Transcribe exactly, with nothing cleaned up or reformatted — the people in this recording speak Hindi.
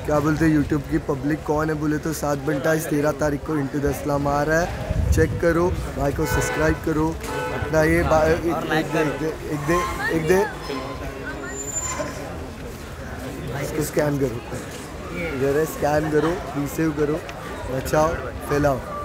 क्या बोलते हैं यूट्यूब की पब्लिक कौन है बोले तो सात बंटा इस तेरह तारीख को इंटू द इस्लाम आ रहा है, चेक करो, भाई को सब्सक्राइब करो अपना ये एक दे एक दे एक दे एक दे इसको स्कैन करो, इधर है स्कैन करो, रिसीव करो, बचाओ फैलाओ।